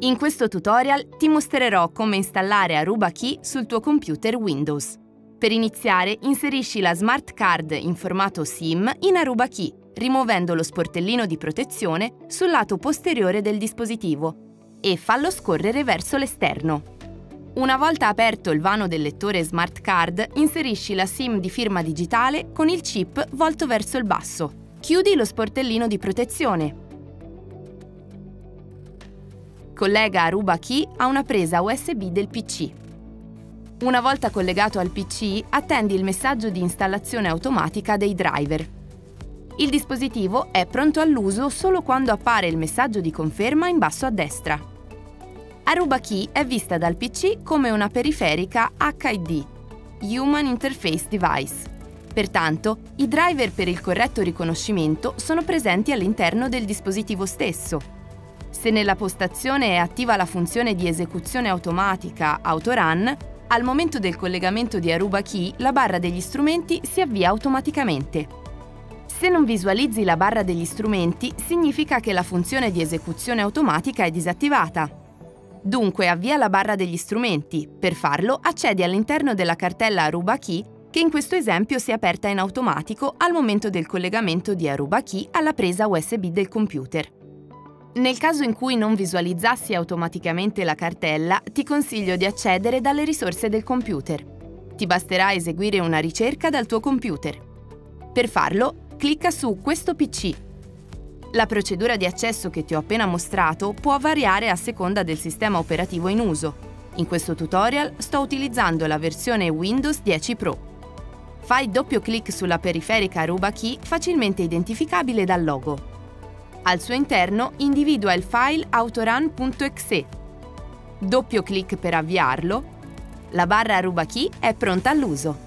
In questo tutorial ti mostrerò come installare Aruba Key sul tuo computer Windows. Per iniziare, inserisci la smart card in formato SIM in Aruba Key, rimuovendo lo sportellino di protezione sul lato posteriore del dispositivo e fallo scorrere verso l'esterno. Una volta aperto il vano del lettore smart card, inserisci la SIM di firma digitale con il chip volto verso il basso. Chiudi lo sportellino di protezione. Collega Aruba Key a una presa USB del PC. Una volta collegato al PC, attendi il messaggio di installazione automatica dei driver. Il dispositivo è pronto all'uso solo quando appare il messaggio di conferma in basso a destra. Aruba Key è vista dal PC come una periferica HID, Human Interface Device. Pertanto, i driver per il corretto riconoscimento sono presenti all'interno del dispositivo stesso. Se nella postazione è attiva la funzione di esecuzione automatica Autorun, al momento del collegamento di Aruba Key la barra degli strumenti si avvia automaticamente. Se non visualizzi la barra degli strumenti, significa che la funzione di esecuzione automatica è disattivata. Dunque avvia la barra degli strumenti. Per farlo, accedi all'interno della cartella Aruba Key, che in questo esempio si è aperta in automatico al momento del collegamento di Aruba Key alla presa USB del computer. Nel caso in cui non visualizzassi automaticamente la cartella, ti consiglio di accedere dalle risorse del computer. Ti basterà eseguire una ricerca dal tuo computer. Per farlo, clicca su Questo PC. La procedura di accesso che ti ho appena mostrato può variare a seconda del sistema operativo in uso. In questo tutorial sto utilizzando la versione Windows 10 Pro. Fai doppio clic sulla periferica Aruba Key facilmente identificabile dal logo. Al suo interno individua il file autorun.exe. Doppio clic per avviarlo. La barra Aruba Key è pronta all'uso.